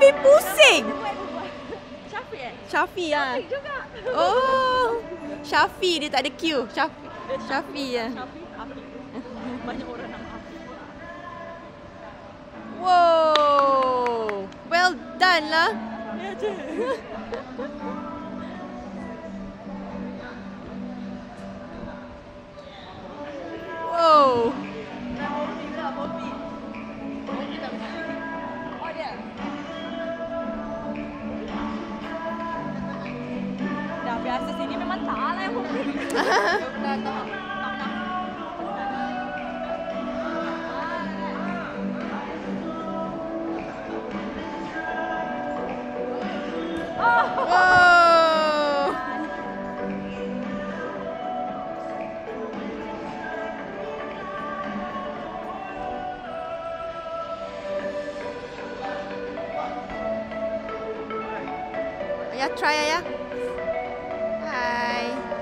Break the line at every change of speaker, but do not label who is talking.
Afi pusing.
Syafiq
Syafi lah.
Syafiq juga.
Oh, Syafi dia tak ada Q. Syafi ya.
Syafiq, Afi. Banyak orang nama Afi.
Wow. Well done lah.
Ya je.
Wow.
Dah biasa sini memang tak lah yang hobi.
Wow. Ayah try ayah. Hai.